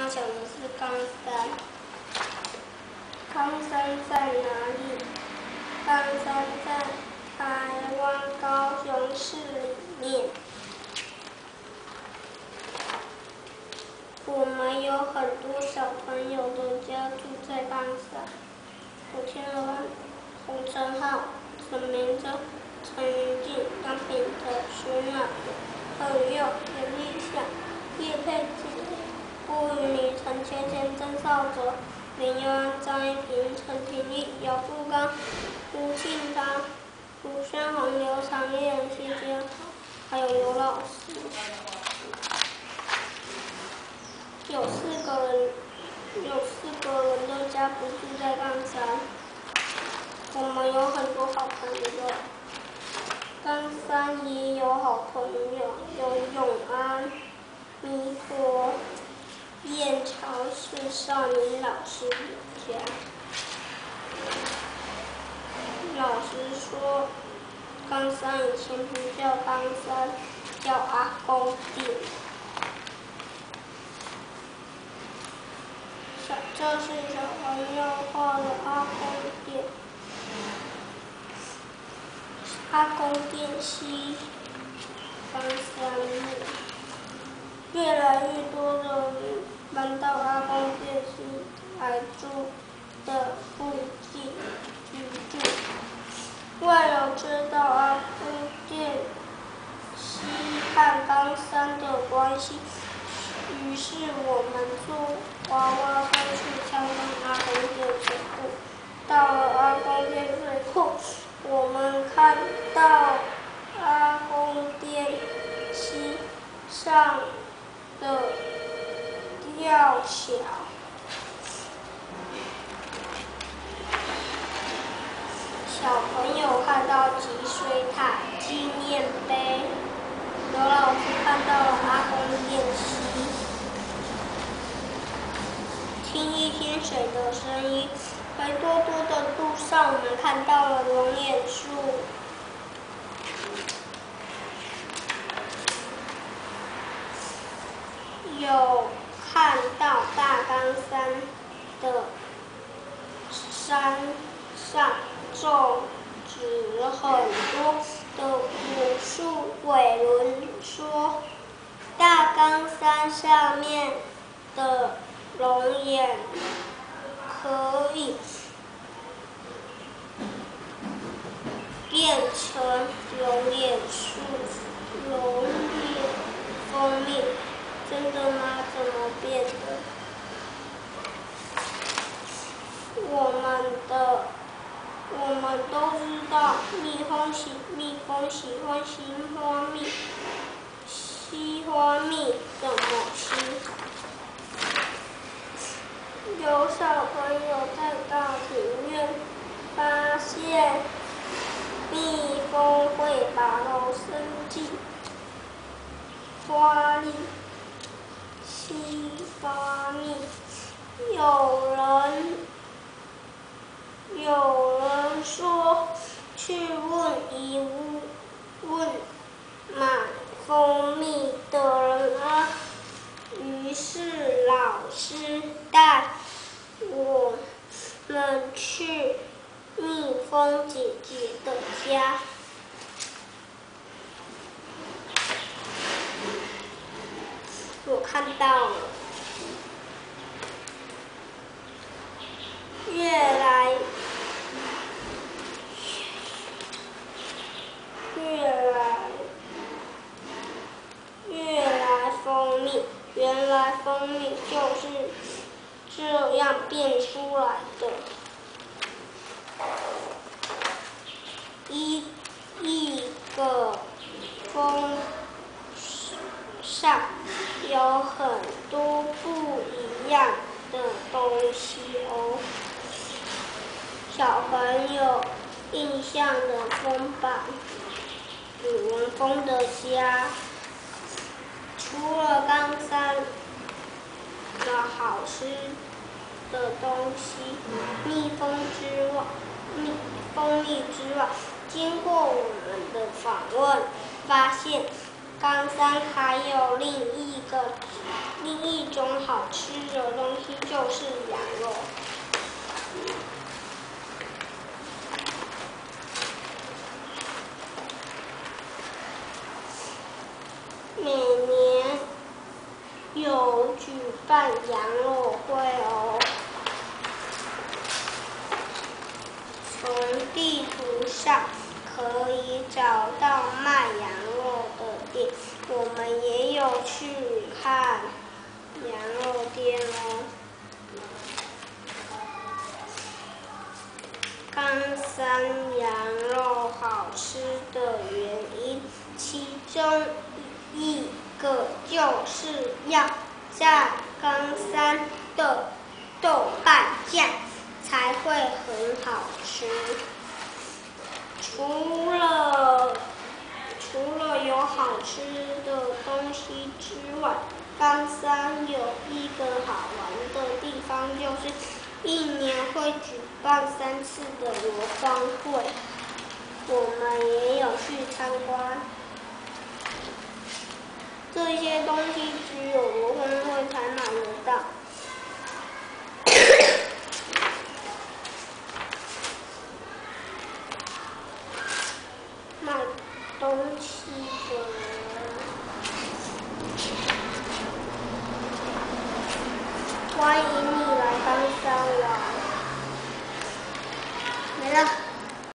讲的是冈山。冈山在哪里？冈山在台湾高雄市里面。我们有很多小朋友的家住在冈山。古天乐、洪承浩、陈明真、陈云静、杨秉哲、徐乃麟、贺宇佑、严立翔、叶佩琪、郭云林、陈芊芊、曾少哲、林佑安、张一平、陈廷义、姚富刚、吴庆堂、卢轩宏、刘长燕、谢建豪，还有刘老师。有四个人的家不住在冈山。我们有很多好朋友。冈山也有好朋友，有永安、弥陀、燕巢是少年老师的家。老师说，冈山以前不叫冈山，叫阿公店。这是小朋友画的阿公店。阿公店西冈山路，越来越多的人搬到阿公店西来住的附近居住。为了知道阿公店西和冈山的关系，于是我们坐娃娃车去参观阿公店水库。到了阿公店水库，我们看到阿公店西上的吊桥。小朋友看到积水塔纪念碑。刘老师看到了阿公店西。听一天水的声音。回多多的路上，我们看到了龙眼树。有看到大冈山的山上种植很多的古树。伟伦说，大冈山上面的龙眼可以变成龙眼树、龙眼蜂蜜。真的吗？怎么变的？我们都知道，蜜蜂喜欢吸花蜜，吸花蜜怎么吸？有小朋友在大庭院发现，蜜蜂会把头伸进花里吸花蜜。有人说去问买蜂蜜的人啊。于是老师带我们去蜜蜂姐姐的家。我看到了，越来蜂蜜，原来蜂蜜就是这样变出来的。一个蜂上有很多不一样的东西哦。小朋友印象的蜂吧，主人蜂的家。除了冈山的好吃的东西，蜂蜜之外，经过我们的访问，发现冈山还有另一种种好吃的东西就是羊肉。每年有举办羊肉会哦。从地图上可以找到卖羊肉的店，我们也有去看羊肉店哦。冈山羊肉好吃的原因，其中一个就是要在冈山的豆瓣酱才会很好吃。除了有好吃的东西之外，冈山有一个好玩的地方，就是一年会举办3次的罗光会，我们也有去参观。这些东西只有罗光会才买得到。